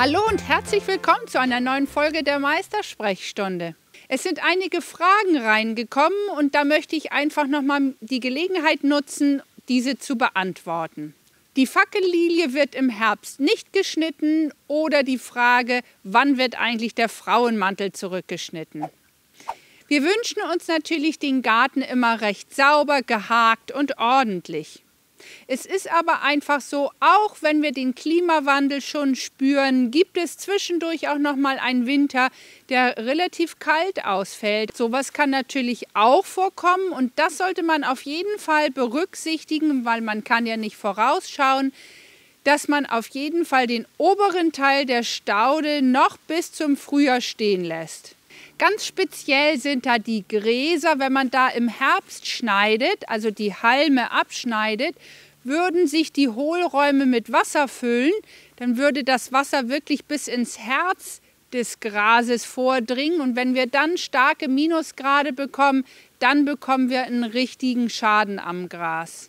Hallo und herzlich willkommen zu einer neuen Folge der Meistersprechstunde. Es sind einige Fragen reingekommen und da möchte ich einfach nochmal die Gelegenheit nutzen, diese zu beantworten. Die Fackellilie wird im Herbst nicht geschnitten oder die Frage, wann wird eigentlich der Frauenmantel zurückgeschnitten? Wir wünschen uns natürlich den Garten immer recht sauber, gehakt und ordentlich. Es ist aber einfach so, auch wenn wir den Klimawandel schon spüren, gibt es zwischendurch auch noch mal einen Winter, der relativ kalt ausfällt. Sowas kann natürlich auch vorkommen und das sollte man auf jeden Fall berücksichtigen, weil man kann ja nicht vorausschauen, dass man auf jeden Fall den oberen Teil der Staude noch bis zum Frühjahr stehen lässt. Ganz speziell sind da die Gräser. Wenn man da im Herbst schneidet, also die Halme abschneidet, würden sich die Hohlräume mit Wasser füllen. Dann würde das Wasser wirklich bis ins Herz des Grases vordringen. Und wenn wir dann starke Minusgrade bekommen, dann bekommen wir einen richtigen Schaden am Gras.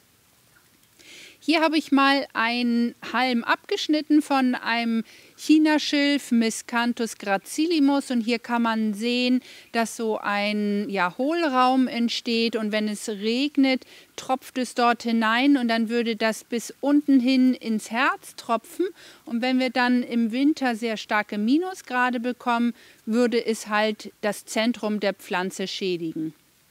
Hier habe ich mal einen Halm abgeschnitten von einem Chinaschilf Miscanthus gracilimus und hier kann man sehen, dass so ein Hohlraum entsteht und wenn es regnet, tropft es dort hinein und dann würde das bis unten hin ins Herz tropfen und wenn wir dann im Winter sehr starke Minusgrade bekommen, würde es halt das Zentrum der Pflanze schädigen.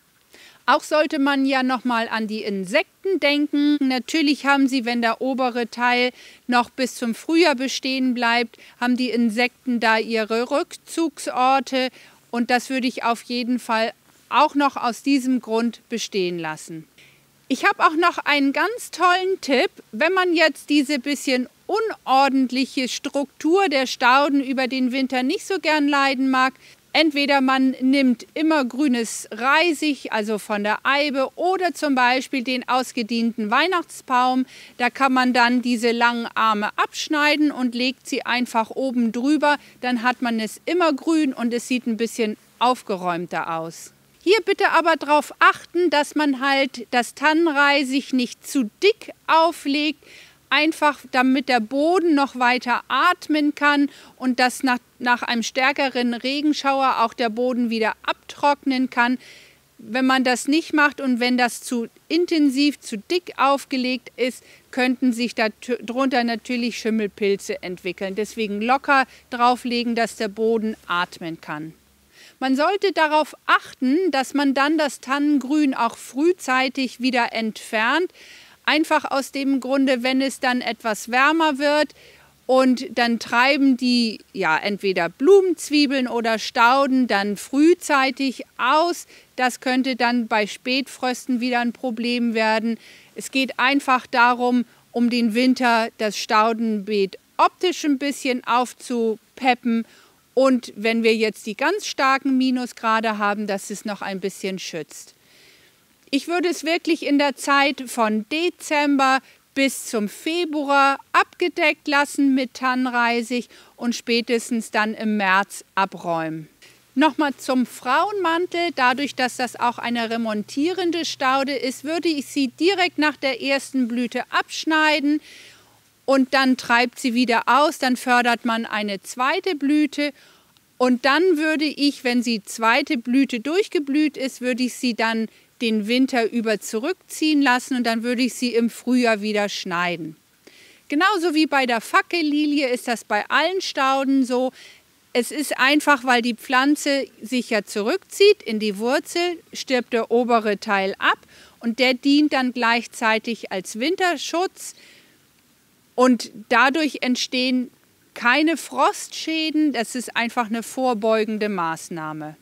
Auch sollte man ja nochmal an die Insekten denken. Natürlich haben sie, wenn der obere Teil noch bis zum Frühjahr bestehen bleibt, haben die Insekten da ihre Rückzugsorte und das würde ich auf jeden Fall auch noch aus diesem Grund bestehen lassen. Ich habe auch noch einen ganz tollen Tipp, wenn man jetzt diese bisschen unordentliche Struktur der Stauden über den Winter nicht so gern leiden mag. Entweder man nimmt immergrünes Reisig, also von der Eibe, oder zum Beispiel den ausgedienten Weihnachtsbaum. Da kann man dann diese langen Arme abschneiden und legt sie einfach oben drüber. Dann hat man es immergrün und es sieht ein bisschen aufgeräumter aus. Hier bitte aber darauf achten, dass man halt das Tannenreisig nicht zu dick auflegt, einfach damit der Boden noch weiter atmen kann und dass nach einem stärkeren Regenschauer auch der Boden wieder abtrocknen kann. Wenn man das nicht macht und wenn das zu intensiv, zu dick aufgelegt ist, könnten sich darunter natürlich Schimmelpilze entwickeln. Deswegen locker drauflegen, dass der Boden atmen kann. Man sollte darauf achten, dass man dann das Tannengrün auch frühzeitig wieder entfernt. Einfach aus dem Grunde, wenn es dann etwas wärmer wird und dann treiben die entweder Blumenzwiebeln oder Stauden dann frühzeitig aus. Das könnte dann bei Spätfrösten wieder ein Problem werden. Es geht einfach darum, um den Winter das Staudenbeet optisch ein bisschen aufzupeppen und wenn wir jetzt die ganz starken Minusgrade haben, dass es noch ein bisschen schützt. Ich würde es wirklich in der Zeit von Dezember bis zum Februar abgedeckt lassen mit Tannenreisig und spätestens dann im März abräumen. Nochmal zum Frauenmantel. Dadurch, dass das auch eine remontierende Staude ist, würde ich sie direkt nach der ersten Blüte abschneiden und dann treibt sie wieder aus. Dann fördert man eine zweite Blüte und dann würde ich, wenn die zweite Blüte durchgeblüht ist, würde ich sie dann den Winter über zurückziehen lassen und dann würde ich sie im Frühjahr wieder schneiden. Genauso wie bei der Fackellilie ist das bei allen Stauden so. Es ist einfach, weil die Pflanze sich ja zurückzieht in die Wurzel, stirbt der obere Teil ab und der dient dann gleichzeitig als Winterschutz und dadurch entstehen keine Frostschäden. Das ist einfach eine vorbeugende Maßnahme.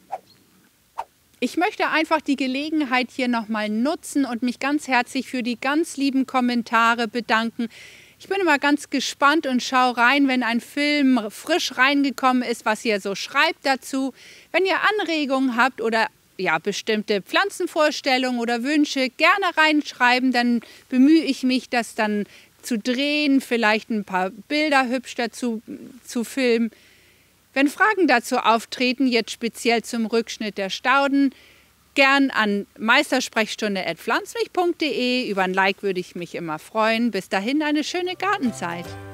Ich möchte einfach die Gelegenheit hier nochmal nutzen und mich ganz herzlich für die ganz lieben Kommentare bedanken. Ich bin immer ganz gespannt und schaue rein, wenn ein Film frisch reingekommen ist, was ihr so schreibt dazu. Wenn ihr Anregungen habt oder bestimmte Pflanzenvorstellungen oder Wünsche, gerne reinschreiben, dann bemühe ich mich, das dann zu drehen, vielleicht ein paar Bilder hübsch dazu zu filmen. Wenn Fragen dazu auftreten, jetzt speziell zum Rückschnitt der Stauden, gern an meistersprechstunde@pflanzmich.de. Über ein Like würde ich mich immer freuen. Bis dahin eine schöne Gartenzeit.